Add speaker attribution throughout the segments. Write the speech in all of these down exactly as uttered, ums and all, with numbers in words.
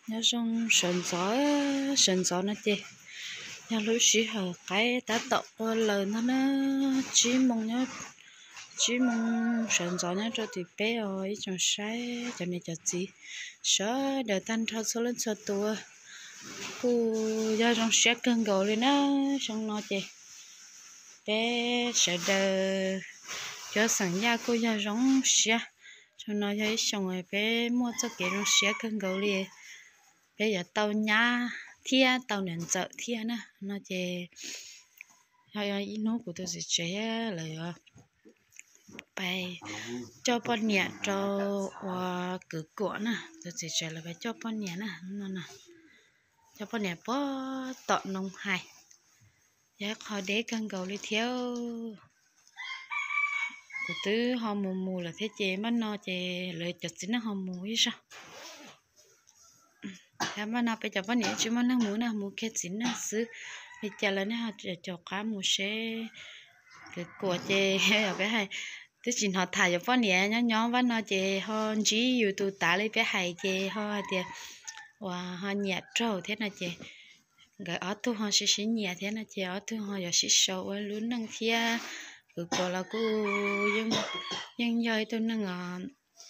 Speaker 1: nhớ trong sườn gió sườn gió nó chị nhớ lúc xí hở cái đã tậu lời nó nó chỉ mong nhớ chỉ mong sườn gió nhớ cho thì bé rồi trong sai cho nên cho chị sợ đợi tan thao số lên số tua cô do trong xe cơn gầu lên nó xong nó chị bé sợ đợi cho sẵn nhà cô do giống xe cho nó thấy xong rồi bé mua cho cái trong xe cơn gầu liền bây giờ tàu nhá thia tàu nền chợ thia nè nó chè hay là ít nốt của tôi sẽ chế là bài cho con nhẹ cho và cử cuộn nè tôi sẽ chế là bài cho con nhẹ nè nó nè cho con nhẹ bó tọt nông hải giá họ để cân cầu đi theo của tứ họ mù mù là thế chế mà nó chế lợi chật chính nó họ mù như saoถ้ามันเอาไปจับวันนี้ชิมันนั่งหมูนะหมูแค่สินนะซื้อไปจับแล้วเนี่ยจะจอกขาหมูเช่คือกลัวเจเอาไปให้ที่จริงเขาถ่ายจับวันนี้ย้อนย้อนวันเราเจเขาจีอยู่ตัวตาเลยไปให้เจเขาเดียวว่าเขาเหยียดเจ้าเท่านั้นเจcái ở tu họ sẽ sẽ nhẹ thế này chị ở tu họ giờ sẽ sầu ở luôn năng thia cứ có là cứ nhưng nhưng giờ tôi năng à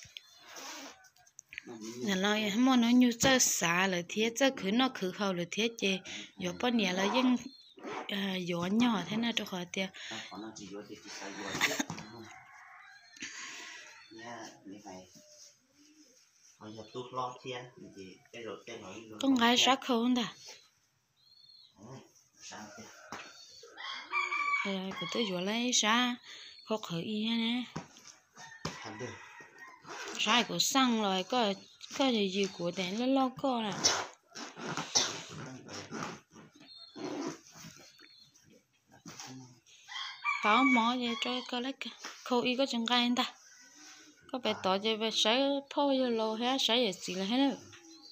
Speaker 1: nhà lo mà nó như chơi xả là thế chơi cứ nó cứ hậu là thế chị giờ bao nhiêu là nhưng nhỏ nhỏ thế nào cho họ tiền con gái sắc không ta rồi của tôi vừa lấy sa khó khởi y nè sai của xăng rồi có có gì gì của đèn nó lo co nè có mỏ gì cho có lấy khâu y có chừng gai ta có phải tỏ gì về sấy phô vô lô hết sấy gì là hết nữa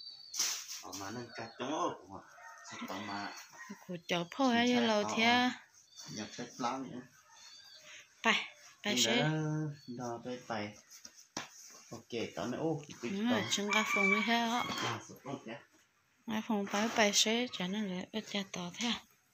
Speaker 1: của chợ phô hết vô lô thì bài bài sấy
Speaker 2: ok tao nói ô
Speaker 1: chừng gai phồng như thế á gai phồng bài bài sấy cho nên là ít cho tỏ thế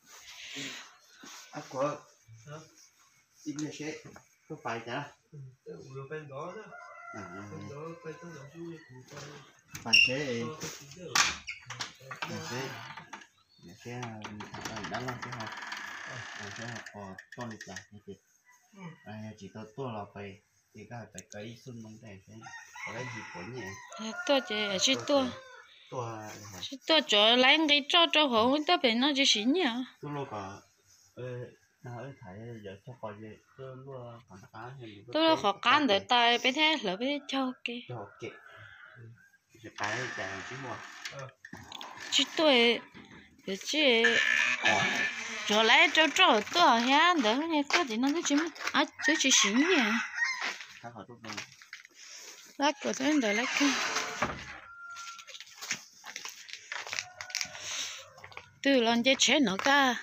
Speaker 2: à có ít nhiều sấy có phải chả
Speaker 3: vừa bên đó đó bên đó bên đó là chú
Speaker 2: phải sấy phải sấy sấy đã làm cái học sấy học ở con lịch giả như thế à chỉ tao tua là phải thì cái phải cái xuân mông này sẽ có cái gì của nhỉ
Speaker 1: tôi chỉ chỉ tôi chỉ tôi cho lấy cái cho cho họ tôi bên nó chỉ xính nhỉ
Speaker 2: tôi lo cả nào ấy thấy giờ cho coi gì tôi lo còn cá thì
Speaker 1: tôi lo khó cán để tay bên thế lỡ bên thế cho cái
Speaker 2: cho kệ cái chàng chứ mà
Speaker 1: chỉ tôi chỉ cho lấy cho cho tôi ha đỡ nghe có gì nó cứ chỉ à chỉ chỉ xính nhỉ
Speaker 2: thằng họ tốt hơn
Speaker 1: lát của tôi đỡ lấy cái từ lần chơi chế nó cả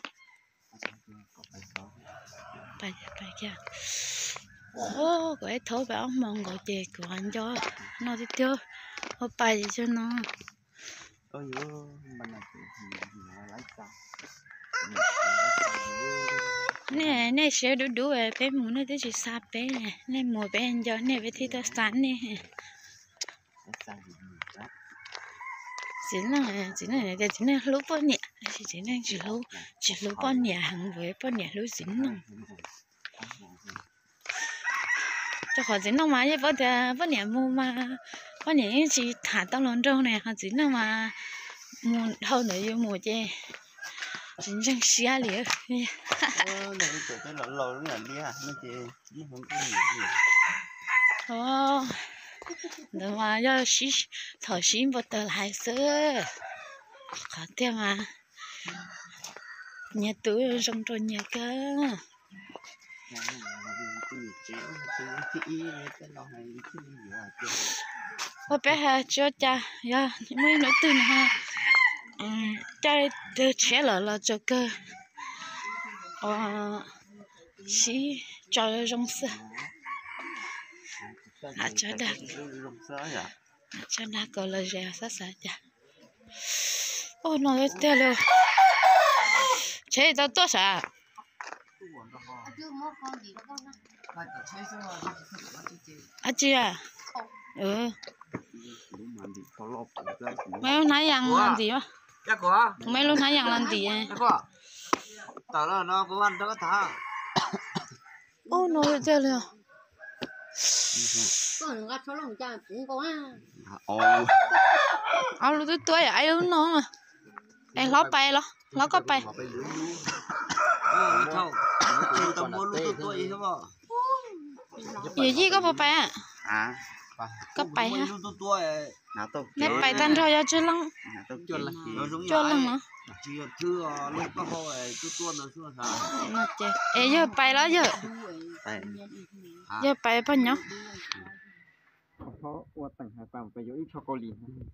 Speaker 1: bài bài kia ô cái thấu bảo mong gọi chè của anh cho nó đi tiêu ô bài cho nó
Speaker 2: ôi yo mình là lấy sao
Speaker 1: nè nè sẽ đủ đủ về bé muốn nó tới chỉ sạp bé nè nè mùa bé anh cho nè bé thì tao sẵn nè chỉ là chỉ là cái chỉ là lúc bao nhiêu chỉ chỉ là chỉ lúc chỉ lúc bao nhiêu hàng với bao nhiêu lúc dính nè cho họ dính đâu mà vậy bao nhiêu bao nhiêu mua mà bao nhiêu chỉ thả tao lần trâu này họ dính đâu mà mua hơn nữa như mua chè chính chẳng xia liền
Speaker 2: này tụi cái lỗ lỗ nó làm đi à nó chỉ nó không có gì
Speaker 1: ồ nhưng mà do xí thở xí một tờ lại sữa khó tiêu mà nhà túi trong tròn nhà cơ ô bé ha cho cha ya mới nói từ ha cha từ trẻ là là cho cơ ờ xí cho trong sữa à cho đã cho đã có lời rẻ sát sát chả ô nó tiêu rồi chế tao tốt sao à chị à ừ mấy lúc nãy ăn làm gì mà
Speaker 3: chắc có
Speaker 1: mấy lúc nãy ăn làm gì à
Speaker 3: chắc có tao là nó có ăn đó thà
Speaker 1: ô nó tiêu rồi
Speaker 4: con ngắt số lòng cha cũng có á
Speaker 2: ồ
Speaker 1: ao lúc tôi tuổi ai đúng nó mà em lót bay lo lót có bay
Speaker 3: ờ thâu tao mua lúc tôi tuổi thế mà
Speaker 1: gì gì có bao bay à
Speaker 2: à
Speaker 1: có bay ha
Speaker 3: lúc tôi tuổi
Speaker 2: nào tôi
Speaker 1: nè bay tan thôi cho chưa lăng
Speaker 2: nào tôi
Speaker 3: chưa là nó giống
Speaker 1: chưa lăng nữa
Speaker 3: chỉ thứ lúc có hồi tôi tuổi nó xưa sao
Speaker 1: nó chết ê giờ bay đó giờ giờ bay bao nhiêu
Speaker 2: có qua tầng hai bằng phải giữ cho cô liền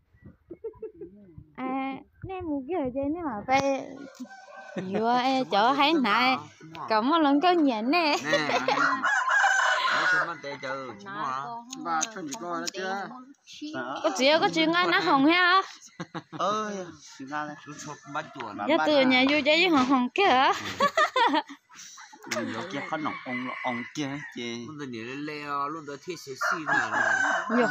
Speaker 1: à nè một cái gì nè mà bay vừa e chỗ hay này cầm một lần có nhện nè
Speaker 3: nè nó sẽ mang tay chờ chứ mà
Speaker 2: ba không chỉ coi đó chứ
Speaker 1: có gì có chuyện ngay nó hồng ha
Speaker 2: ơi chúng ta đây
Speaker 3: nó chụp bắt chuột
Speaker 1: giờ từ nhà vô chơi với hồng hồng kia hả
Speaker 2: nó kia có nòng ông ông kia chị
Speaker 3: luôn từ nhảy lên leo luôn từ thiết sẽ xì này
Speaker 1: nhiều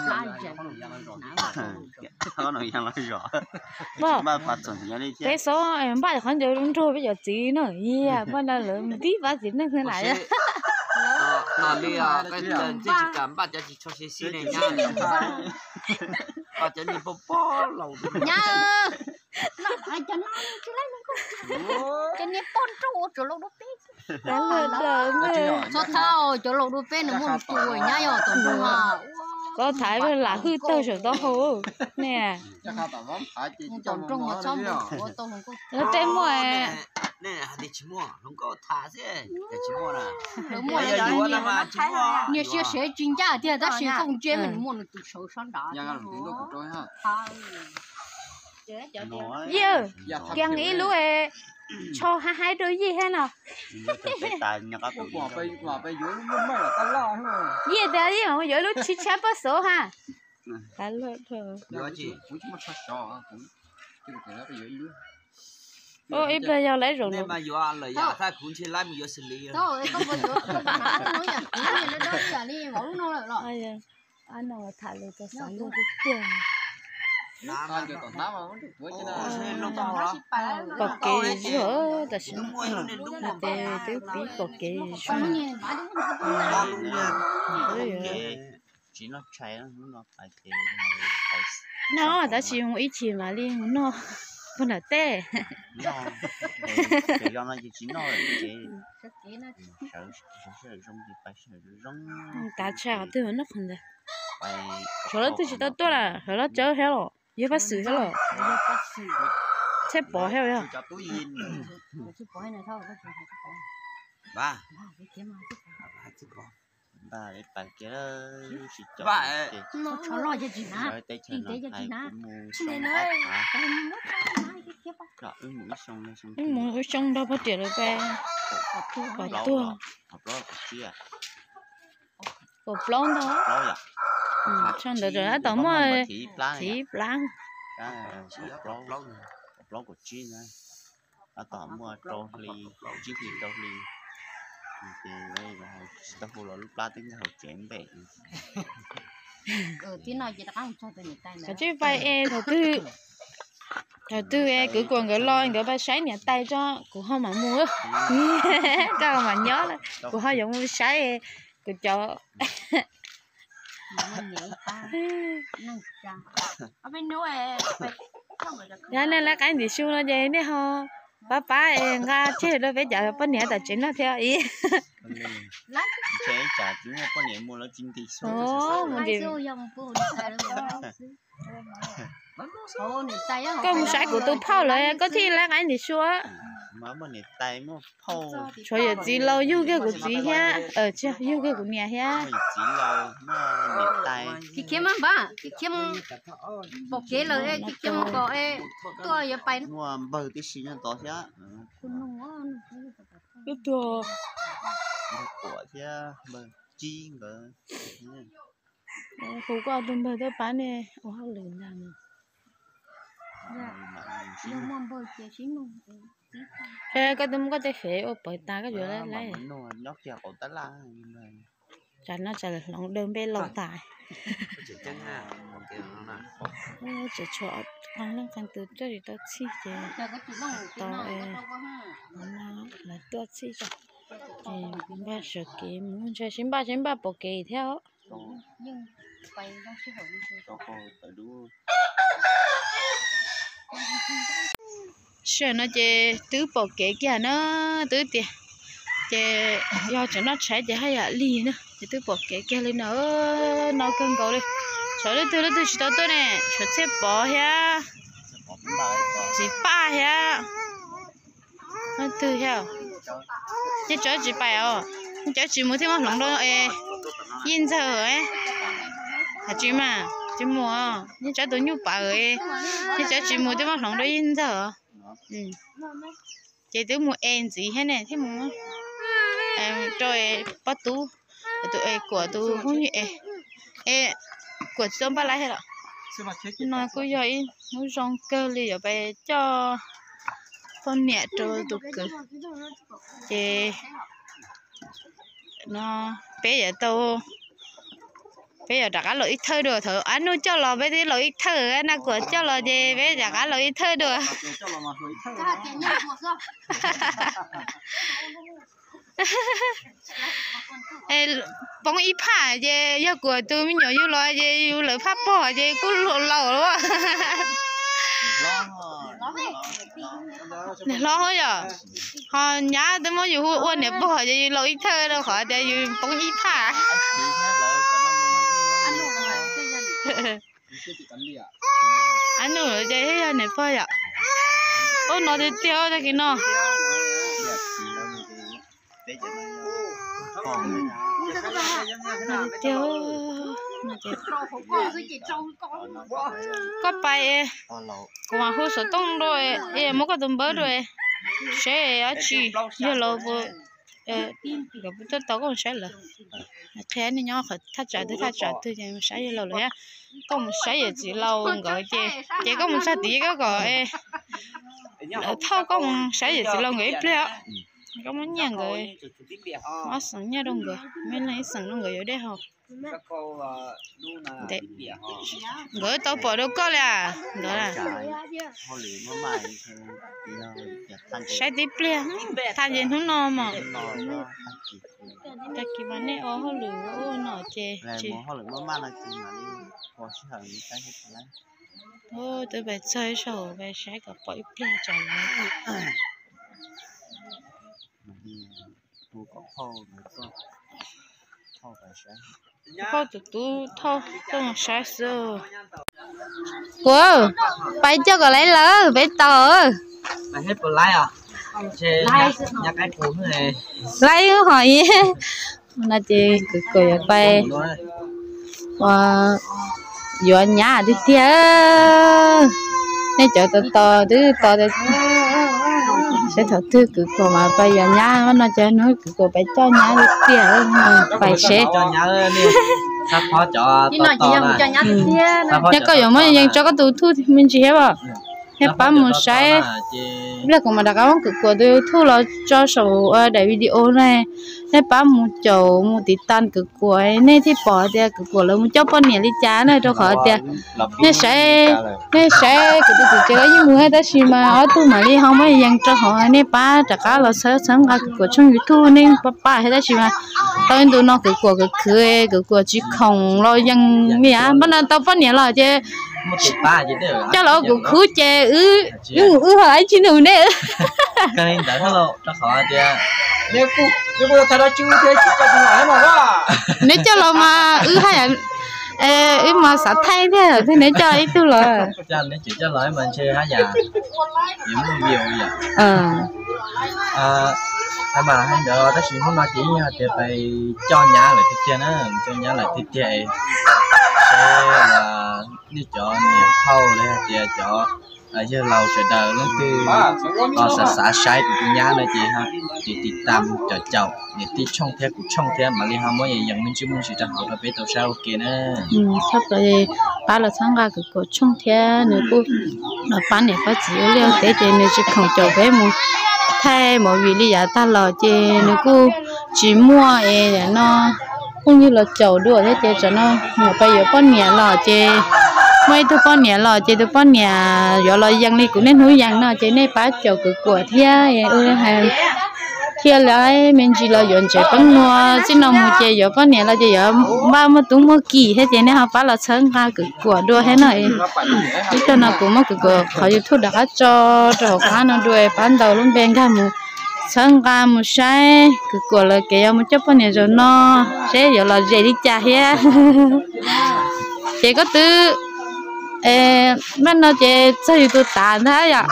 Speaker 2: có nòng yang nói rõ
Speaker 1: vâng
Speaker 2: ba phát triển như thế chứ
Speaker 1: cái số em bắt khoảng giờ luôn rồi bây giờ gì nữa yeah bắt đầu lớn tí bắt gì nữa thế này á
Speaker 3: à đi à cái chân chỉ cảm bắt cho chỉ cho xì xì này nha bắt cho đi bóp bóp lâu
Speaker 4: nhá nó ai cho nó chứ lấy nó cho nên con trâu chỗ lâu đó bé
Speaker 1: đã lớn lớn
Speaker 4: số thao chỗ lâu đó bé nó muốn tuổi nhá rồi tuần đúng à
Speaker 1: có thái với là hư tơ rồi đó hồ nè
Speaker 4: tuần trung mà xong rồi tôi không có
Speaker 1: nó tên mua
Speaker 3: nè đi chim mua không có thả thế để chim mua nè
Speaker 4: đúng
Speaker 3: bây giờ mua là mà chim mua
Speaker 4: nhiều xe sẽ chuyên gia thì ta sẽ không chuyên mình mua được từ số sáng đó
Speaker 1: giờ càng nghĩ lúc ấy cho hai hai đứa gì hết nào
Speaker 2: tài nhà các tụi
Speaker 3: bỏ bay bỏ bay dưới luôn mà là tao lo thôi
Speaker 1: gì đấy gì mà dưới lúc chi chép bớt số ha đã lớn thôi
Speaker 3: nhớ chị
Speaker 2: cũng chỉ một phát trò cũng chứ cái đó bây giờ yếu
Speaker 1: ô ít bây giờ lấy rồi
Speaker 3: nên mà vừa ăn lời giả thay cũng chỉ lấy mình vừa xử lý
Speaker 4: thôi không có được nó nói nhỉ nó nhìn nó nói là đi bỏ nó lại rồi
Speaker 1: ai giờ anh nào thả lên cho sáng luôn cái tiền
Speaker 2: con cho còn tám mà vẫn được với chứ
Speaker 3: đó
Speaker 1: có cái giữa ta xin
Speaker 3: đúng rồi nên đúng
Speaker 1: là
Speaker 3: rồi
Speaker 1: để để bí có cái
Speaker 4: nó
Speaker 1: giữa
Speaker 4: nhìn bả đúng
Speaker 3: đó đúng
Speaker 2: cái chỉ nó chạy nó phải cái phải
Speaker 1: nó đã chỉ dùng ít chỉ mà liền nó vẫn là tệ
Speaker 2: nó cái do nó chỉ chỉ nó cái sợ sợ rong thì phải sợ rong
Speaker 1: đã chạy từ nó không được
Speaker 2: phải
Speaker 1: rồi nó từ chỉ tới tôi là rồi nó chơi hết rồi giờ phải xử hết rồi thế bỏ hết rồi
Speaker 2: cho túi in
Speaker 3: ba
Speaker 2: ba để bạn kia chỉ cho
Speaker 3: ba
Speaker 4: nó cho lo cho chị nè
Speaker 2: rồi tay chân nó hay cũng mua
Speaker 4: này
Speaker 2: xong
Speaker 4: này
Speaker 2: hả
Speaker 4: cái nó
Speaker 2: rồi ứng mũi xong lên xong
Speaker 1: nhưng mà cái trong đâu có tiền được về bỏ
Speaker 2: lâu
Speaker 1: tua
Speaker 2: rồi học đó học chia
Speaker 1: bỏ plon thôi
Speaker 2: lâu rồi
Speaker 1: trong đó rồi tao mới
Speaker 2: thì plan
Speaker 1: thì plan
Speaker 2: cái lâu lâu lâu của chia nữa à tao mua trâu ly chia thì trâu ly thì đây là tao phụ lúc plan tính học chém về
Speaker 4: ừ tí nói gì ta không cho tôi nhặt tay nữa
Speaker 1: cái chứ vay e đầu tư đầu tư e cứ còn cái lo cái vay sấy nhặt tay cho cũng không mà mua các mà nhớ là cũng không giống mua sấy e cứ cho ra nên là cái gì xu nó vậy nè ho ba ba em ra chơi đó bây giờ bên nhà tài chính nó theo ý
Speaker 2: chế trả chúng nó có niệm mua nó chính thì số
Speaker 1: ồ một điểm có một sấy của tôi phao lại có thi là cái gì xu á
Speaker 2: mà bên này tay mà phâu
Speaker 1: cho giờ gì lâu yêu cái của gì ha ở chưa yêu cái của nhà ha
Speaker 2: chỉ lâu mà này tay
Speaker 4: cái kiếm ăn ba cái kiếm bọc kế lời cái kiếm có e tôi giờ bay
Speaker 2: mua bơ tí xí nó to thế
Speaker 1: cái tua
Speaker 2: của thế bơ chi ngờ
Speaker 1: không có tôm bơ tôi bán nè ô lười làm
Speaker 4: nhưng mà bơi chơi xin luôn
Speaker 1: cái cái tụi có thể phê ở bởi ta cái gì đấy lấy
Speaker 2: nhóc kia cổ tất là
Speaker 1: chả nó chả lòng đơn bên lòng tài
Speaker 3: chỉ chân à cái nó là
Speaker 1: chỉ cho ăn lăng khăn từ cho thì tao chi chứ tao nó là tao chi cho thì ba sợ kì muốn chơi xin ba xin ba bộ kì theo
Speaker 4: nhưng phải nó sẽ hỏi
Speaker 2: cho cô tới đủ
Speaker 1: sợ nó chơi tứ bộ kì kia nó tứ tiền chơi do cho nó chạy chơi hay là lì nữa chơi tứ bộ kì kia lên nó nó cân cầu đi sợ đấy tứ đấy tứ chỉ tao tôi nè sợ chết bỏ ha chỉ ba ha nó tứ ha cái chỗ chỉ bài à chỗ chỉ muốn thêm một lần đó ê yên giờ ấy hả chị mà chị mua cái chỗ tôi nhúc bà ơi cái chỗ chỉ muốn thêm một lần đó yên giờ ừ chị tôi mua em gì hết nè thế mua em rồi bắt tú tụi em của tôi không như em em của tôi bắt lại hết rồi nói cứ vậy nó rong cơ li ở đây cho con nhẹ rồi tụi cứ chị nó bây giờ tôi bây giờ đặt lợi thơ được thử anh nuôi cho lò bây giờ lợi thơ anh nào của cho lò gì bây giờ đặt lợi thơ được bóng ít phá gì giờ của tôi mới nhỏ như lo gì lợi pháp bỏ gì cứ lộ lẩu đúng không nè lo hết rồi họ nhá tôi mớiอยู่อ้วนเนี่ยบ่จะอยู่lợi thơ đâu khỏi đểอยู่bóng ít phá anh nuôi chơi hết này phơi ạ ô nó đi tiêu ra cái nó nó tiêu nó tiêu có bài cũng mà hút sữa tông rồi em mới có tôm bớt rồi sẽ ở chi giờ lâu bữa ờ gặp tôi tao cũng sẽ là thế nên nhau phải thắt chặt thắt chặt tôi thì sẽ giờ lâu rồi á có một sẽ giờ chỉ lâu gọi chị chị có một sao tí cái gọi thao có một sẽ giờ chỉ lâu người ít nữa có muốn nhà người nó sống nhà đông người mấy này sống đông người ở đây học đấy người tao bỏ đâu có là đó là sẽ tiếp liền thay vì nó no mà ta kêu bạn này ô họ lừa ô nọ chê chê ô tôi phải chơi sầu phải sẽ gặp bẫy liền chồng thôi tụi tôi thôi tôi mà sai sơ wow bay cho cái lấy lỡ bay tờ
Speaker 3: mày hết vừa lái à chơi nhà cái cũ này
Speaker 1: lấy hỏi là chị cứ cười bay và vừa nhà đi theo nên chờ to to thứ to thì sẽ thật thứ cứ cô mà bây giờ nhá nó chơi nói cứ cô phải cho nhá đi theo phải sẽ
Speaker 3: cho nhá đi sắp khó cho to to
Speaker 1: này nhá có giống mấy nhân cho cái tủ thu thì mình chỉ hết à hết bán một sai là cũng mà đặt áo cực của tôi thu là cho số đại video này hết bán một chậu một tí tan cực của này thì bỏ thì cực của là một chậu bao nhiêu đi chả này cho khỏi thì nên sai nên sai cái tôi chỉ chơi những người ta chỉ mà ở tu mà đi không mấy dân cho họ nên bán đặt áo là sớm sớm cái cực của trong YouTube nên ba ba hết ta chỉ mà tao tụi nó cực của cực cười cực của chỉ không lo dân gì á bắt đầu tao bao nhiêu là chứ cho nó cũng khứ chè ư ư ư hỏi chị nữ nè
Speaker 3: cái này đã thôi cho khỏi thì
Speaker 5: nếu cô nếu cô thấy đó chưa thế chỉ cho chị nói mà quá
Speaker 1: nếu cho nó mà ư hay là ư mà sợ thay thế thế nếu cho ít tôi là
Speaker 3: cho nên chỉ cho nói mình chơi hả nhà điểm nhiều vậy à mà hay đỡ ta chuyện không nói chỉ thì phải cho nhà lại thiết kế nữa cho nhà lại thiết kế sẽ là đi chợ niệm thâu để để chợ ở giờ lâu sẽ đợi nó từ họ sẽ xả sai của cái nhà này chị ha thìติดตามcho cháu để tí trong thế của trong thế mà liên ham mỗi dạng mình chưa muốn chỉ cho họ là biết tàu sao ok nè
Speaker 1: ừ sắp tới ba là sáng ra cái cổ trong thế nữa cô là bán này có chỉ liêu tế chế nữa chỉ không cho bé mua thay mọi vì lý do ta là chế nữa cô chỉ mua ấy để nó cũng như là chậu đùa thế chế cho nó mà bây giờ con nhà là chế mấy thứ con nhà là chế thứ con nhà giờ là dân này cũng nên nuôi dân nó chế này bán chậu cực của thế ơi hàng kia lại mình chỉ là dọn chế con mua chỉ là một chế giờ con nhà là chế giờ ba mươi tuổi mới kỳ hết chế này họ bán là sớm ra cực của đùa hết này chỉ cho nó cũng mất cực của họ yêu thu đã cho cho cá nó đuôi bán đầu luôn bên cả một sân ga một sai cứ của là cái một chút phần này rồi nó sẽ giờ là dễ đi trả hết chỉ có thứ ê mình nó chỉ chơi tụi tàn thế à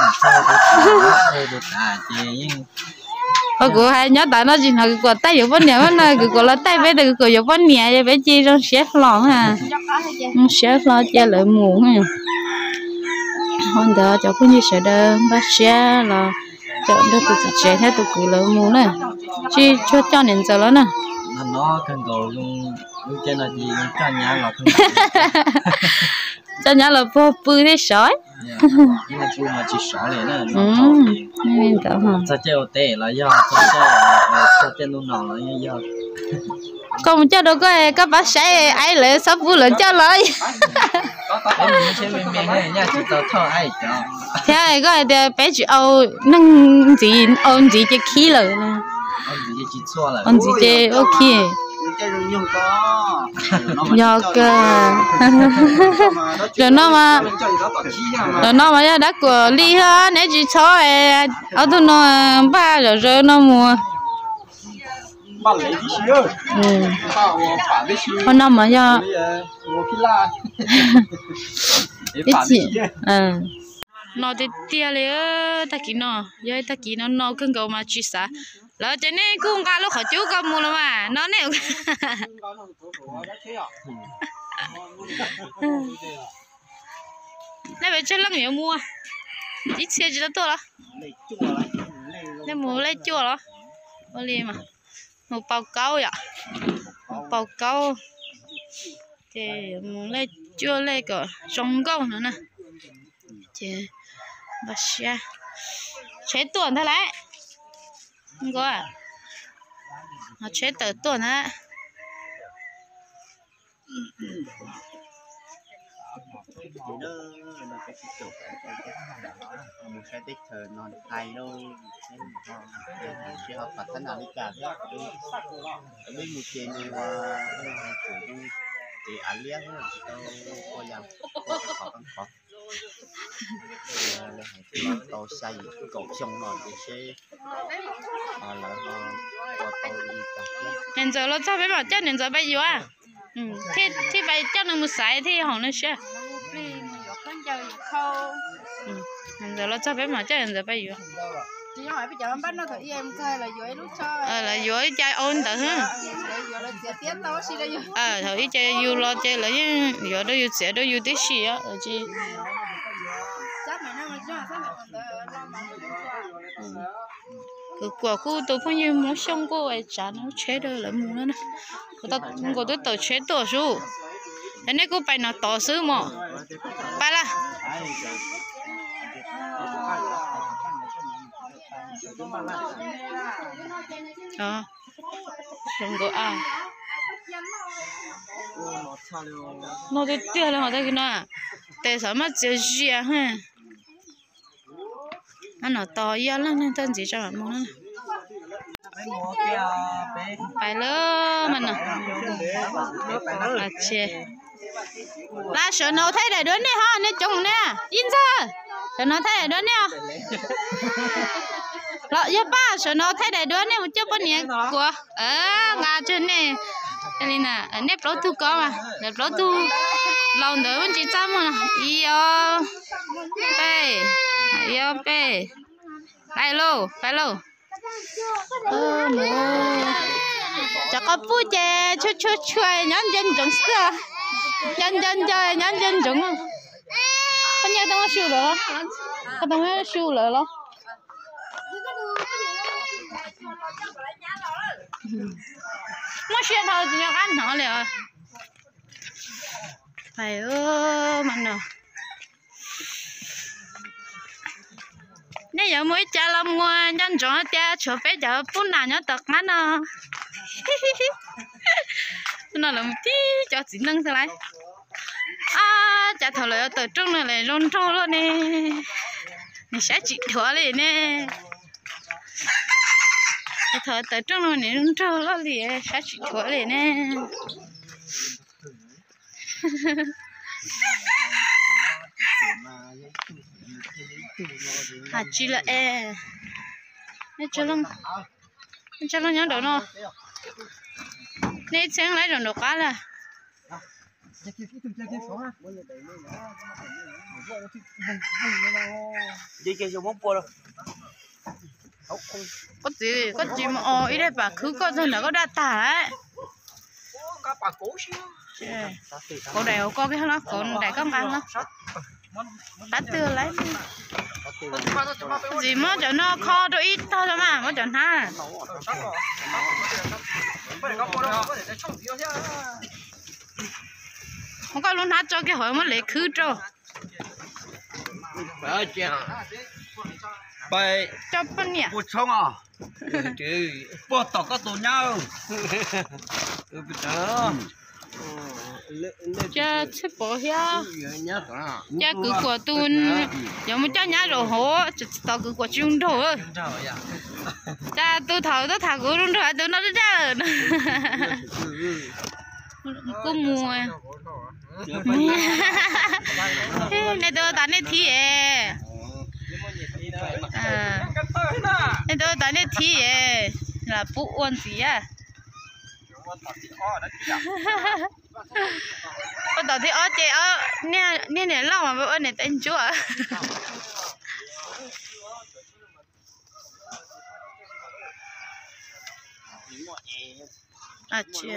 Speaker 1: họ cũng hay nhớ tại nó chỉ là cái tay yếu vấn đề vấn đề cái của là tay bé từ cái yếu vấn đề bé chi trong chef lon ha chef lon chơi lợi mù ha hôm đó cháu cũng như sẽ đơn bác xe là chọn được tụi trẻ theo tụi cứ lợi mù này chi cho cho nên giờ nó
Speaker 3: nó cần cầu luôn luôn trên là gì cho nhà lọt
Speaker 1: cho nhà là vô bự thế sói
Speaker 3: nhưng mà chú mà chỉ sói này nữa
Speaker 1: nên đó hả
Speaker 3: sao chơi tệ là do sao chơi sao chơi luôn nọ là do
Speaker 1: còn cho đâu có các bác sĩ ai lại sắp vui lên cho lại
Speaker 3: em mình chơi mình mình này nha chỉ tao thọ ai cho
Speaker 1: thế này có để bé chị âu nâng gì ôn gì chơi khí rồi nè
Speaker 3: ôn gì chỉ xua rồi
Speaker 1: ôn gì chơi ok do cơ rồi nó mà rồi nó mà đã của ly ha nếu chỉ cho ở đâu nó ba rồi rồi nó mua ừ con nó mà do biết gì ừ nó thì tiaเลยta kỹ nó giờ ta kỹ nó nó cưng cầu mà chỉ sa lỡ cho nên cũng cả lúc họ chú con mua mà nó nè này bây giờ làm nhiều mua ít xe chỉ tốt đó này mua lấy chua đó có liền mà một bao câu vậy một bao câu thì mua lấy chua lấy cái rong câu nữa nè thì bác sĩ chế tuần thế đấy không có à nó chế tờ tuần á
Speaker 2: một cái tích thờ non thay đâu chỉ học phát thanh nào đi cả đấy ở bên một trên này là chủ thì ăn liếc đâu có dòng có khó ăn khó tàu xay cột sông rồi thì sẽ là họ tàu đi cả
Speaker 1: nên giờ nó cho bé bảo cho nên giờ bây giờ à ừ thì thì bây cho nó một sải thì họ nó sẽ nên giờ nó cho bé mà cho nên giờ bây giờ
Speaker 6: chị hỏi bây giờ em bắt nó thử em coi là dưới lúc cho
Speaker 1: ờ là dưới chơi ôn tự hả ờ thử chơi yêu lo chơi là dưới đó yêu sẽ đó yêu tí xì á ở chi cái quả cô tôi phải như muốn xong cô ấy trả nó chế được lại muốn nữa nè cô ta cô tôi tự chế tổ số thế nên cô phải nó tổ số mà phải là ờ xong cô à nó thì tiền là họ thấy cái nào tại sao mà chơi gì à ha anh nó to yếu lắm nên tên gì cho bạn mua nữa phải lỡ mình nè à chê là sợ nó thấy đại đứa này ha nên chồng nè in ra sợ nó thấy đại đứa nè lọ giúp ba sợ nó thấy đại đứa này một chút bao nhiêu của ờ ngà trên này cái này nè ở nếp lót thu có mà nếp lót thu lâu nữa vẫn chỉ chăm mà iyo đây iyo pe phải lô phải lô ơ mồ chắc có bút chè chút chút chơi nhắn chân trống sữa nhắn chân chơi nhắn chân trống có nhớ tao siêu rồi có tao siêu rồi lo nó siêu thôi chỉ ăn nó liền phải ơ mà nè nếu giờ mới cha làm ngoài nhân chọn tia cho bé giờ bốn nào nhớ tật mắt nè nó làm tí cho chỉ nâng thế này à cha thầu lại từ trong này lại rôn trâu luôn nè này sẽ chỉ thua liền nè thợ từ trong này này rôn trâu luôn liền sẽ chỉ thua liền nè à chỉ là e nè cho lông nè cho lông nhớ đồ nó nè sáng lấy rồi đồ cá là
Speaker 5: đi kia dùng món bò đâu
Speaker 1: có gì có gì mà ờ ý đây bà cứ có thôi nó có đa tả ấy
Speaker 5: cá bà cố xíu
Speaker 1: cô đèo có cái nó còn đèo con ăn nó đã đưa lấy gì mà cho nó kho đôi ít thôi mà mà cho ha không có luôn hát cho cái hỏi mới lấy khứ cho
Speaker 5: phải chèn phải
Speaker 1: cho bên nhỉ
Speaker 5: bột xong à chứ bột tỏi có tổ nhau ừ bây giờ
Speaker 1: cha吃饱呀，cha cứ của tuần, giờ mới cho nhà rồi hổ, tao cứ của chung thôi. Cha tôi thầu tôi thầu của luôn rồi, tôi nói ra rồi. Cô mua, này tôi tao này thi à, này tôi tao này thi à, là phụ ôn gì à. Bắt đầu thì ở chơi ở nè nè nè lâu mà ở nè tên chúa à chưa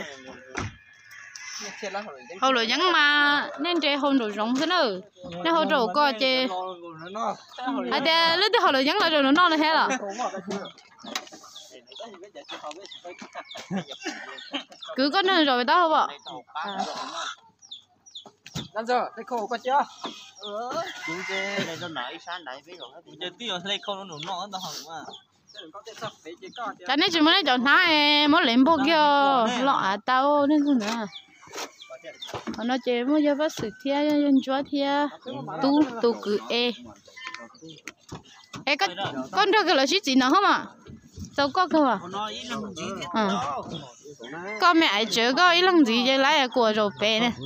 Speaker 1: hầu rồi vẫn mà nên chơi hôn đồ rộng thế nữa nên hầu đồ coi chơi à đây lúc thì hầu rồi vẫn là đồ nó non là hết rồi cứ có nên rồi đó không ạ?
Speaker 5: làm giờ đây khô có chưa?
Speaker 2: chúng thế này cho nãy sáng nãy biết rồi
Speaker 5: bây giờ tí rồi đây khô nó nổ nọ nó hỏng mà
Speaker 1: tại nên chỉ muốn chọn hai muốn lấy bao nhiêu lọ tao nên thôi nữa nó chơi muốn giờ bắt sự thia dân chúa thia tu tu cứ e e con con đưa cái là gì nào không ạ? Sao có cơ à? Ừ. Con mẹ chở có ý lần gì vậy lấy của rồi bé này.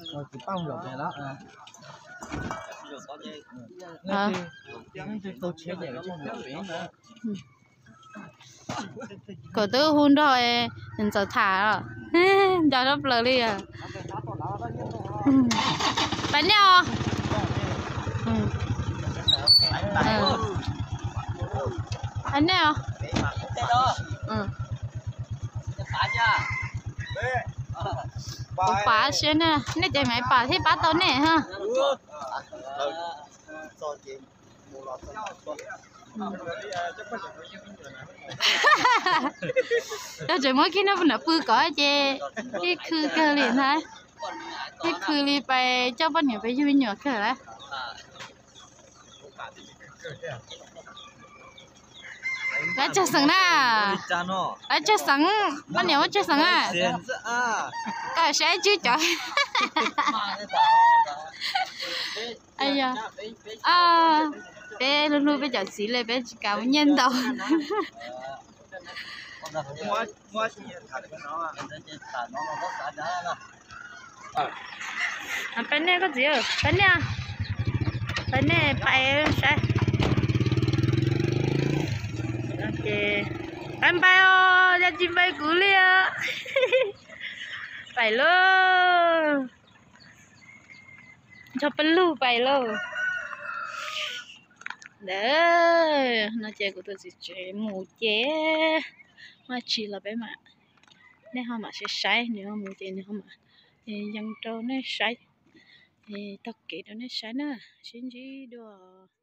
Speaker 1: À. Có tư hôn rồi nên giờ thả rồi. Giờ nó lờ đi à. Bánh nhau. Ừ. Anh nào? Ừ. Bà xuyên nè, nè chạy máy bà thấy bà to nè ha. Đó chỉ mỗi khi nó vẫn là bự có chứ, cái khư cơ liền thôi, cái khư liềnไปcho bọn nhỏไปvui nhỏ cơ đấy. Đã cho sẵn à? Đã cho sẵn, bao nhiêu cho sẵn à? Cả sẽ chứ trời. Ây da, à, bé luôn luôn bây giờ xí lên bé chỉ cảm nhân đầu. À, bên này có gì ở? Bên này à? Bên này phải sai. Ok, bye bye ô, ra chim bay cú lia, phải luôn, cho pellu phải luôn, đấy, nó chơi của tôi chỉ chơi mù chế, mà chỉ là bé mà, nếu không mà sẽ sai, nếu không mù chế nếu không mà, thì dân trâu nó sai, thì tất cả đó nó sáng à xin gì được